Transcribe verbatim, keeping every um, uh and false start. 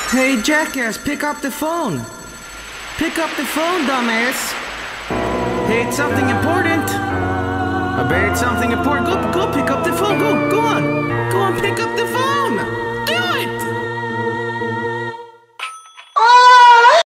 Hey, jackass, pick up the phone. Pick up the phone, dumbass. Hey, it's something important. I bet it's something important. Go, go pick up the phone. Go, go on.